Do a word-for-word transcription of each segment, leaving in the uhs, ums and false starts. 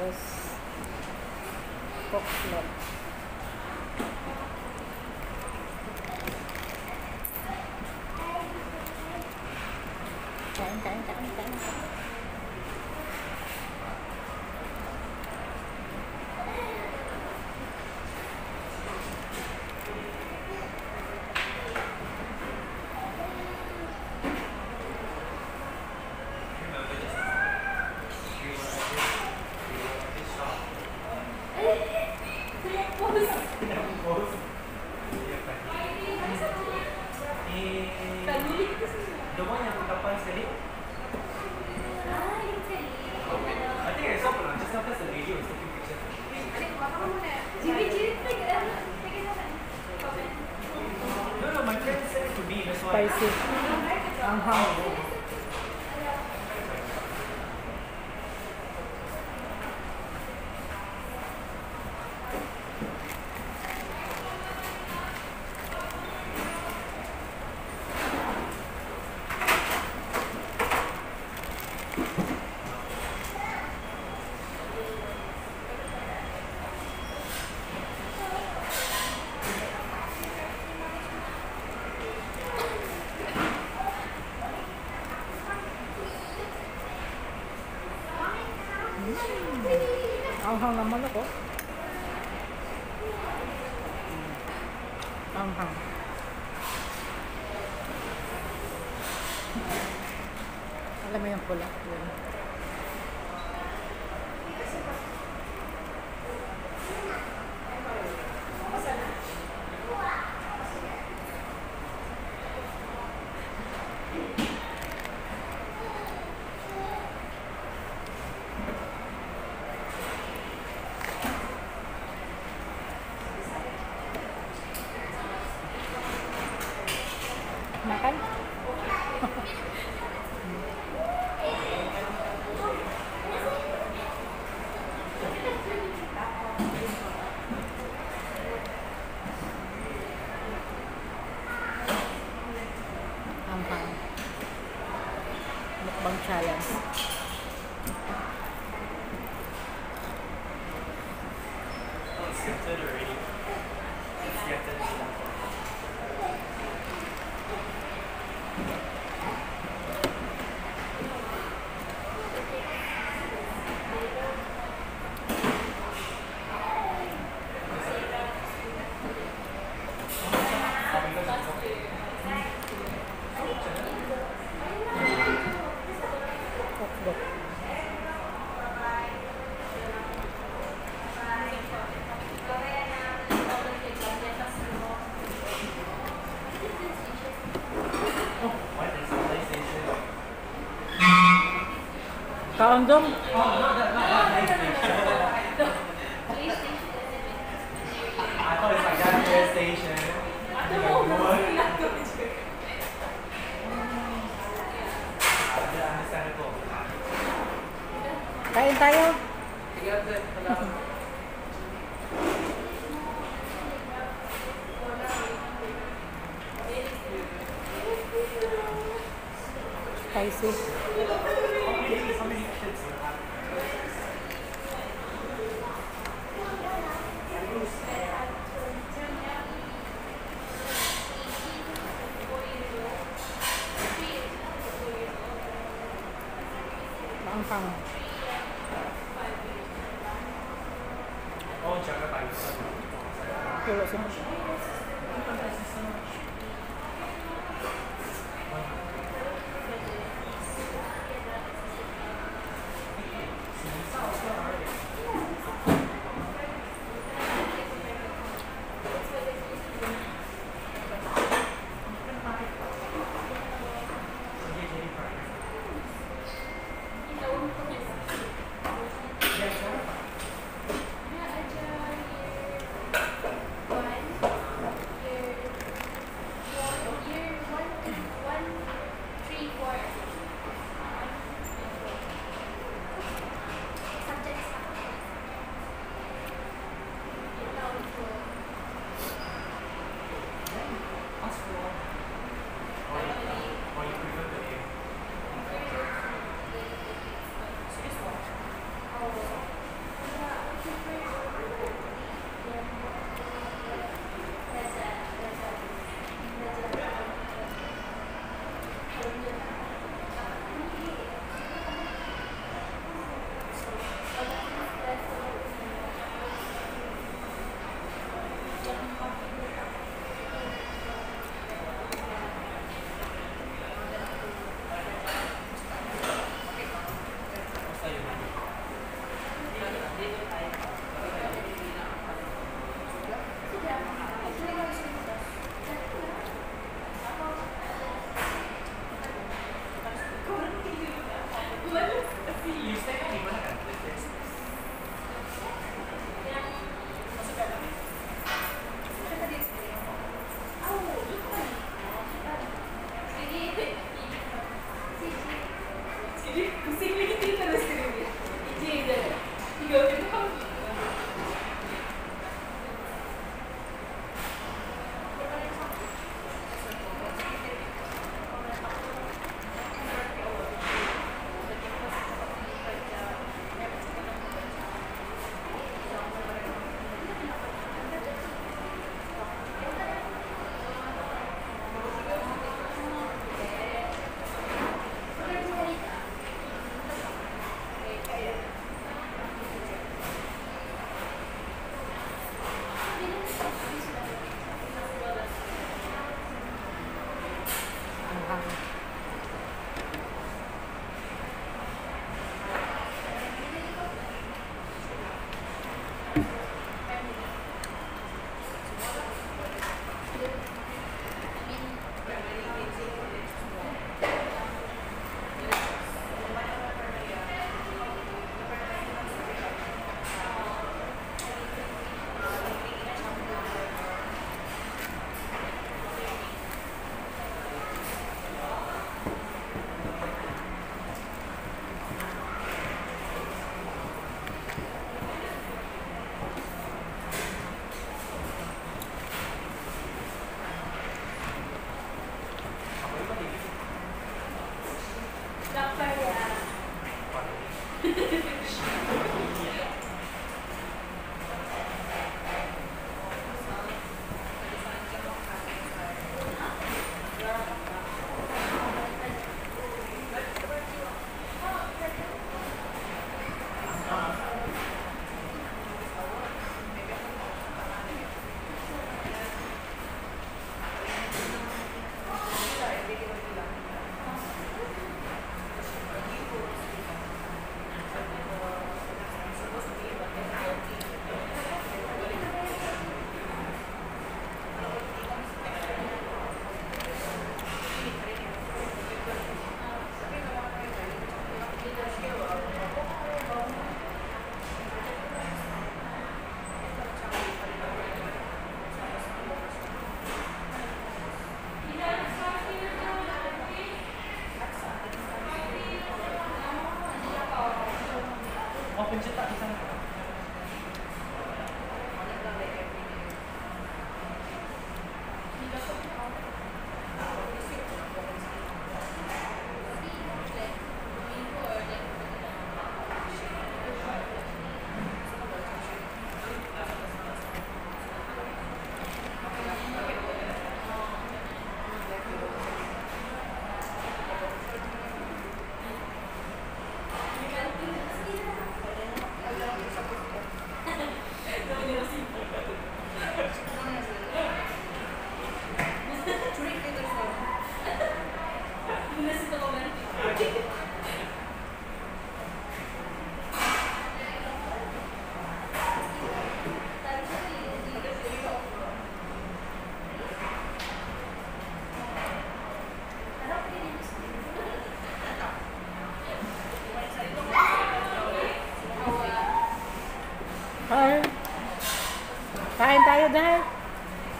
Tapos, pork float. Kain, kain, kain, kain. The one yang kapan sekali? I think I saw pernah just now because the lady was taking pictures. No, no, my friend said it to me. That's why. Spicy. Anghang. Anghang naman ako. Anghang. Alam mo yung pula. Yun. Makan? Anghang. Mukbang challenge. Oh, it's scented already. It's scented. Hotdog. What is the PlayStation? Kaondom? Oh, not that, not that PlayStation. I thought it's like that PlayStation. I think I would. Understandable. Kain tayo. Spicy. How many kids do you have? Anghang. Oh, jaga tayo. Pulo siya. Yes, sir.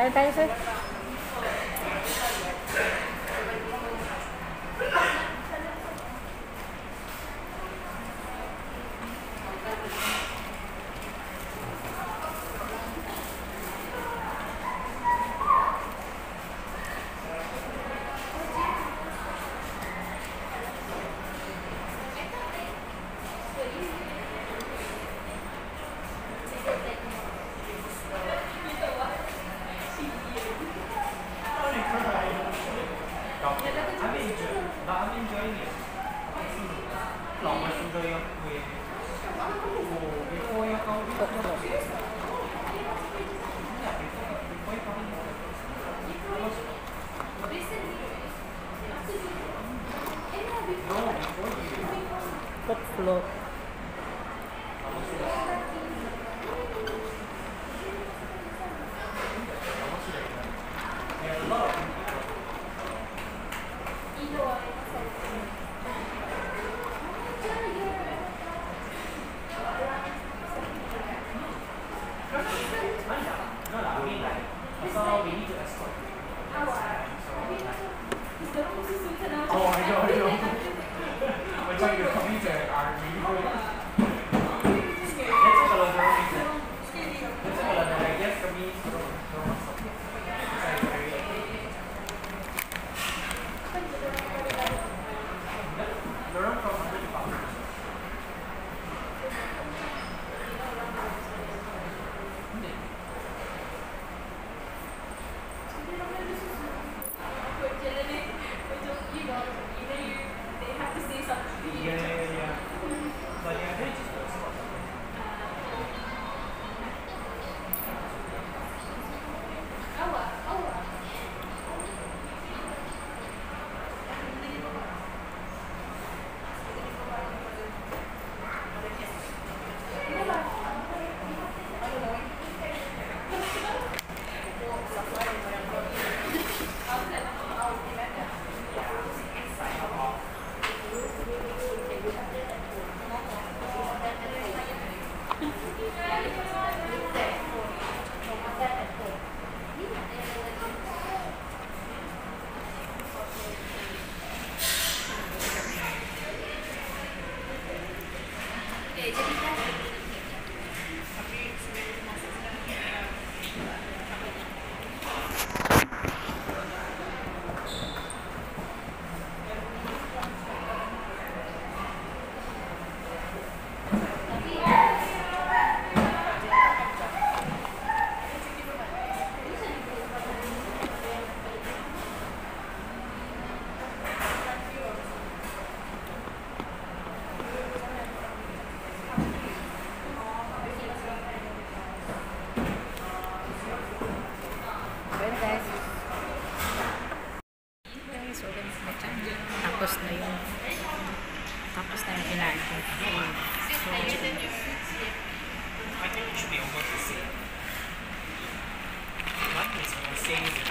Kain tayo, sir. I'm enjoying, but I'm enjoying it. Lòng mà sugar yung kuya. Oh, before yung kau itu Okra. ya before before yung kau no before you. Cook float. There's a lot of people. No, no, I mean like, so we need to escort. Oh, I know, I know. Macam the computer are really good. Let's kalau dorang itu, let's kalau ada guest kami suruh dorang masuk. Saya very. Dorang from the department. Yeah, yeah, yeah. But yeah, they just don't stop. Ayan, guys. So, tapos na yung tapos na yung pinanto. So, I think it should be almost the same. One is the same.